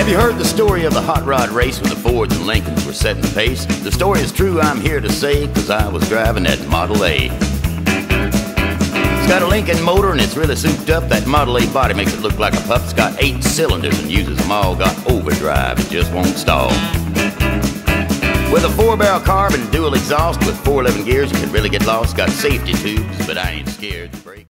Have you heard the story of the hot rod race when the Fords and Lincolns were setting the pace? The story is true, I'm here to say, 'cause I was driving that Model A. It's got a Lincoln motor and it's really souped up. That Model A body makes it look like a pup. It's got 8 cylinders and uses them all. Got overdrive, it just won't stall. With a 4-barrel carb and dual exhaust with 411 gears, you can really get lost. Got safety tubes, but I ain't scared to brake.